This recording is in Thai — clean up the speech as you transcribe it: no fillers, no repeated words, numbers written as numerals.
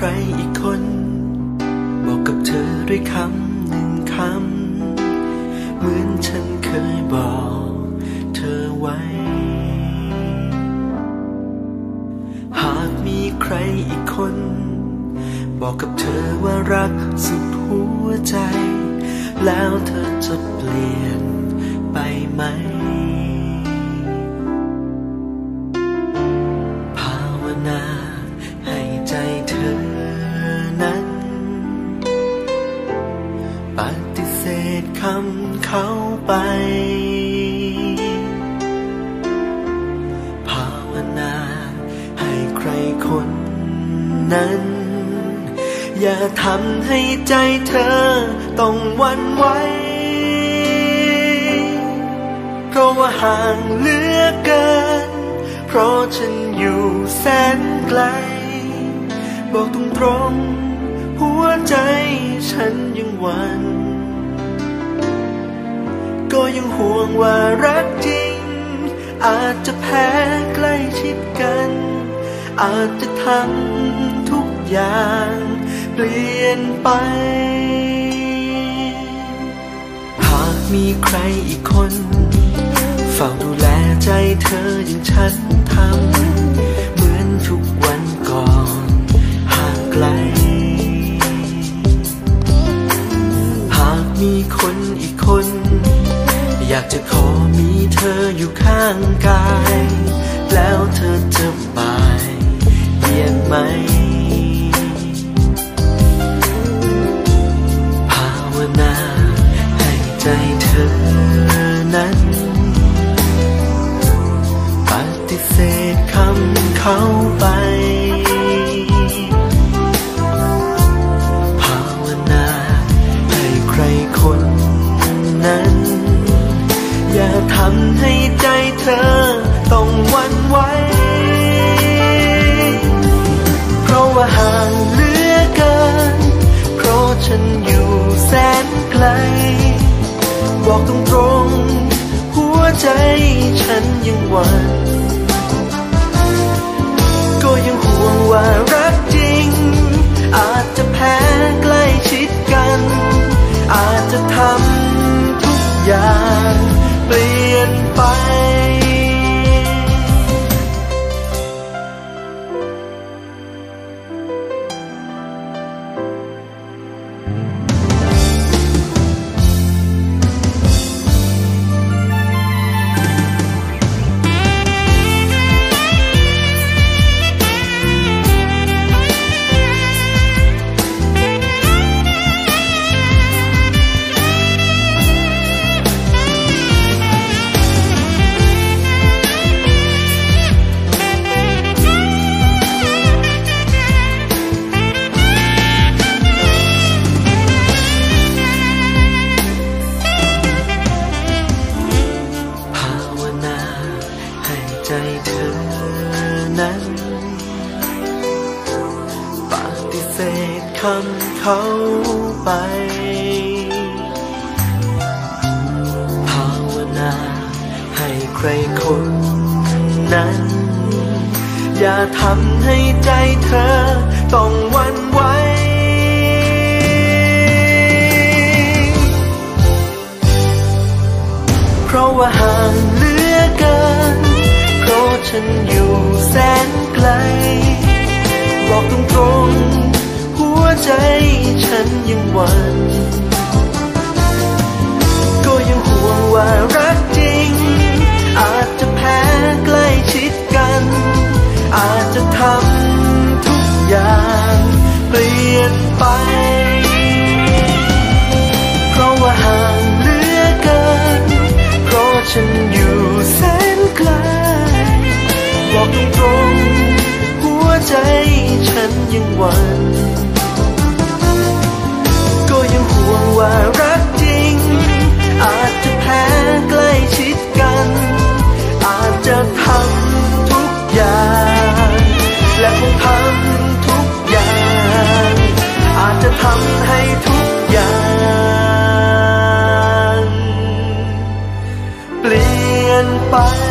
รอีกคนบอกกับเธอด้วยคำหนึ่งคำเหมือนฉันเคยบอกเธอไว้หากมีใครอีกคนบอกกับเธอว่ารักสุดหัวใจแล้วเธอจะเปลี่ยนไปไหมภาวนาให้ใจเธอนั้นปฏิเสธคำเขาไปภาวนาให้ใครคนนั้นอย่าทำให้ใจเธอต้องหวั่นไหวเพราะว่าห่างเหลือเกินเพราะฉันอยู่แสนไกลบอกตรงๆหัวใจฉันยังหวั่นก็ยังห่วงว่ารักจริงอาจจะแพ้ใกล้ชิดกันอาจจะทำทุกอย่างเปลี่ยนไปหากมีใครอีกคนเฝ้าดูแลใจเธออย่างฉันทำเหมือนทุกวันก่อนห่างไกลหากมีคนอีกคนอยากจะขอมีเธออยู่ข้างกายแล้วเธอจะบ่ายเบียดไหมภาวนาให้ใจเธอนั้นปฏิเสธคำเขาไปภาวนาให้ใครคนนั้นอย่าทำให้ใจเธอต้องหวั่นไหวเพราะว่าห่างเหลือเกินเพราะฉันอยู่แสนไกลบอกตรงๆหัวใจฉันยังหวั่นก็ยังห่วงว่ารักจริงอาจจะแพ้ใกล้ชิดกันอาจจะทำทุกอย่างเปลี่ยนไปคำเขาไปภาวนาให้ใครคนนั้นอย่าทำให้ใจเธอต้องหวั่นไหวเพราะว่าห่างเหลือเกินเพราะฉันอยู่แสนไกลบอกตรงๆหัวใจฉันยังหวั่นก็ยังห่วงว่ารักจริงอาจจะแพ้ใกล้ชิดกันอาจจะทำทุกอย่างเปลี่ยนไปเพราะว่าห่างเหลือเกินเพราะฉันอยู่แสนไกลบอกตรงๆหัวใจฉันยังหวั่นก็ยังห่วงว่ารักจริงอาจจะแพ้ใกล้ชิดกันอาจจะทำทุกอย่างและคงทำทุกอย่างอาจจะทำให้ทุกอย่างเปลี่ยนไป